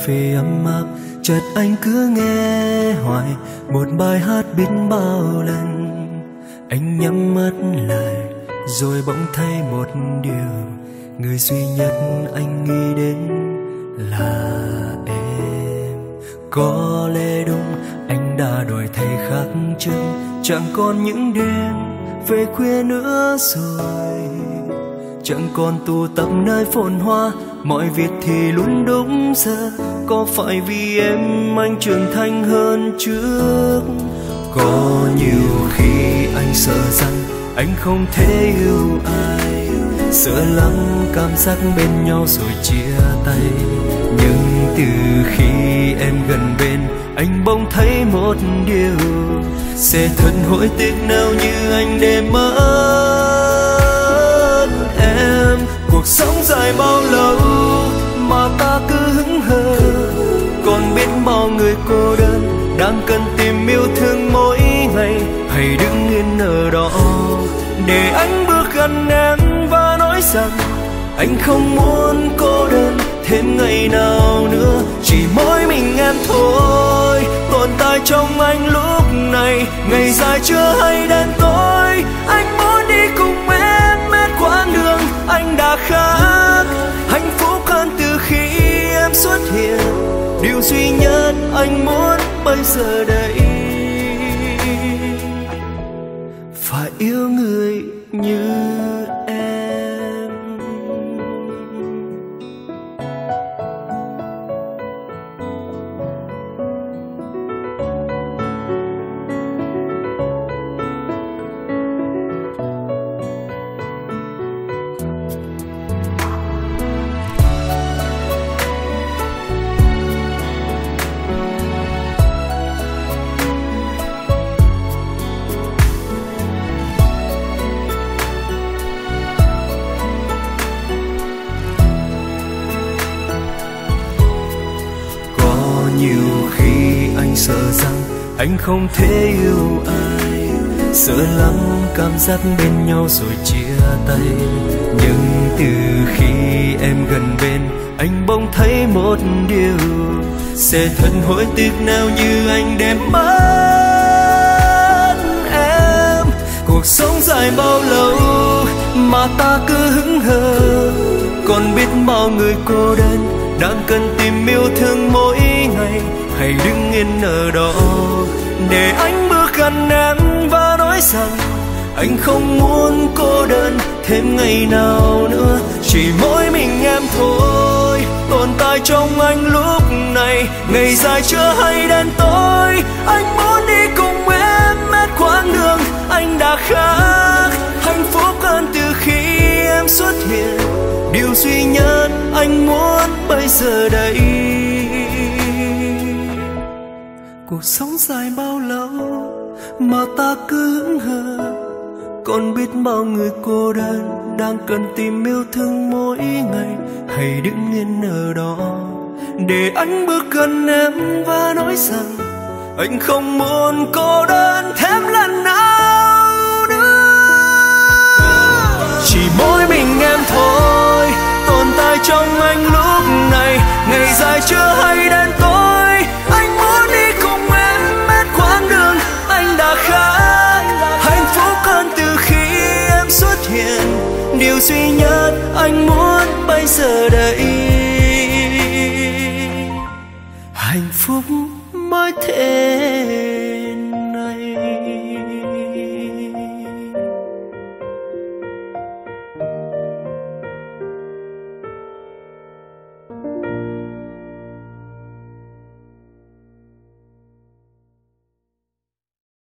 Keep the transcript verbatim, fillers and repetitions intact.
phê ấm áp, chợt anh cứ nghe hoài một bài hát biết bao lần. Anh nhắm mắt lại rồi bỗng thấy một điều, người duy nhất anh nghĩ đến là em. Có lẽ đúng anh đã đổi thay khác chăng, chẳng còn những đêm về khuya nữa rồi, chẳng còn tụ tập nơi phồn hoa, mọi việc thì luôn đúng giờ. Có phải vì em anh trưởng thành hơn trước? Có nhiều khi anh sợ rằng anh không thể yêu ai, sợ lắm cảm giác bên nhau rồi chia tay. Nhưng từ khi em gần bên, anh bỗng thấy một điều, sẽ thật hối tiếc nếu như anh để mất em. Cuộc sống dài bao lâu mà ta cứ hững hờ, còn biết bao người cô đơn đang cần tìm yêu thương mỗi ngày. Hãy đứng yên ở đó để anh bước gần em và nói rằng anh không muốn cô đơn thêm ngày nào nữa. Chỉ mỗi mình em thôi tồn tại trong anh lúc này, ngày dài chưa hay đến tối. Anh muốn đi cùng em hết quãng đường anh đã khác, hạnh phúc hơn từ khi em xuất hiện. Điều duy nhất anh muốn bây giờ đây, phải yêu người như em. Nhiều khi anh sợ rằng anh không thể yêu ai, sợ lắm cảm giác bên nhau rồi chia tay. Nhưng từ khi em gần bên, anh bỗng thấy một điều, sẽ thật hối tiếc nếu như anh đem mất em. Cuộc sống dài bao lâu mà ta cứ hững hờ, còn biết bao người cô đơn đang cần tìm yêu thương mỗi ngày. Hãy đứng yên ở đó để anh bước gần em và nói rằng anh không muốn cô đơn thêm ngày nào nữa. Chỉ mỗi mình em thôi tồn tại trong anh lúc này, ngày dài chưa hay đến tối. Anh muốn đi cùng em hết quãng đường anh đã khác, hạnh phúc hơn từ khi em xuất hiện. Điều duy nhất anh muốn bây giờ đây, cuộc sống dài bao lâu mà ta cứ hững hờ, còn biết bao người cô đơn đang cần tìm yêu thương mỗi ngày. Hãy đứng yên ở đó để anh bước gần em và nói rằng anh không muốn cô đơn thêm lần nào nữa. Chỉ mỗi mình em thôi tồn tại trong anh lúc này, ngày dài chưa hay đến tối. Anh muốn đi cùng em hết quãng đường anh đã khác, hạnh phúc hơn từ khi em xuất hiện. Điều duy nhất anh muốn bây giờ đây, hạnh phúc mới thế.